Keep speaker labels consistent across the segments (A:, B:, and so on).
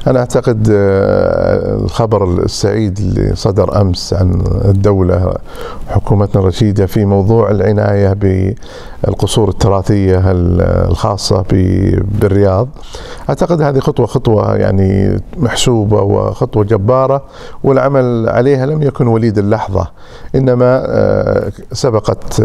A: أنا أعتقد الخبر السعيد اللي صدر أمس عن الدولة حكومتنا الرشيدة في موضوع العناية بالقصور التراثية الخاصة بالرياض، أعتقد هذه خطوة يعني محسوبة وخطوة جبارة، والعمل عليها لم يكن وليد اللحظة، إنما سبقت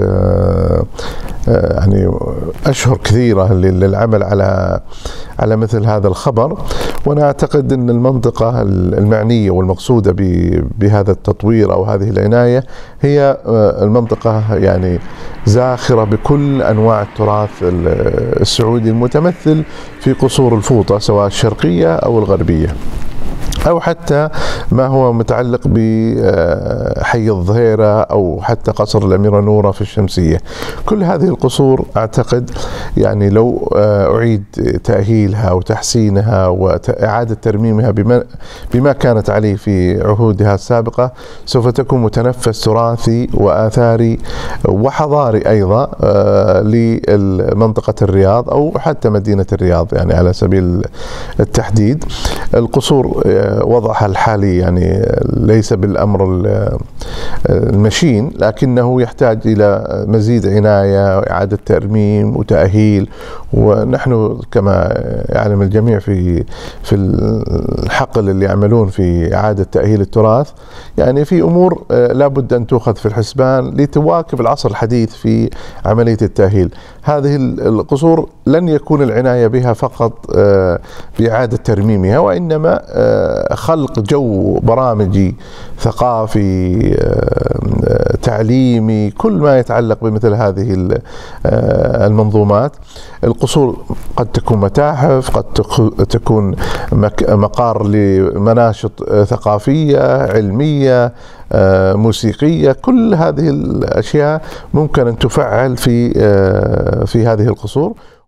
A: يعني أشهر كثيرة للعمل على مثل هذا الخبر. وأنا أعتقد أن المنطقة المعنية والمقصودة بهذا التطوير أو هذه العناية هي المنطقة يعني زاخرة بكل أنواع التراث السعودي المتمثل في قصور الفوطة، سواء الشرقية أو الغربية، أو حتى ما هو متعلق بحي الظهيرة أو حتى قصر الأميرة نورة في الشمسية. كل هذه القصور أعتقد يعني لو أعيد تأهيلها وتحسينها وإعادة ترميمها بما كانت عليه في عهودها السابقة، سوف تكون متنفس تراثي وآثاري وحضاري أيضا لمنطقة الرياض أو حتى مدينة الرياض يعني على سبيل التحديد. القصور وضعها الحالي يعني ليس بالأمر المشين، لكنه يحتاج إلى مزيد عناية وإعادة ترميم وتأهيل. ونحن كما يعلم الجميع في الحقل اللي يعملون في إعادة تأهيل التراث، يعني في أمور لابد أن تؤخذ في الحسبان لتواكب العصر الحديث في عملية التأهيل. هذه القصور لن يكون العناية بها فقط بإعادة ترميمها، وإنما خلق جو برامجي ثقافي تعليمي، كل ما يتعلق بمثل هذه المنظومات. القصور قد تكون متاحف، قد تكون مقار لمناشط ثقافية علمية موسيقية، كل هذه الأشياء ممكن أن تفعل في هذه القصور.